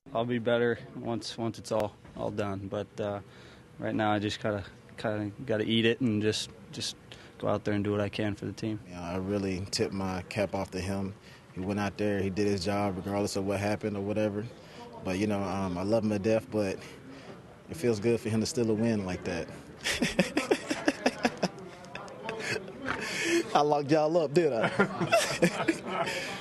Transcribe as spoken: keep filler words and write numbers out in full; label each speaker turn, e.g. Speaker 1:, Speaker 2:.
Speaker 1: I'll be better once once it's all all done. But uh, right now, I just gotta kind of gotta eat it and just just go out there and do what I can for the team.
Speaker 2: Yeah, I really tip my cap off to him. He went out there, he did his job regardless of what happened or whatever. But you know, um, I love him to death. But it feels good for him to steal a win like that. I locked y'all up, did I?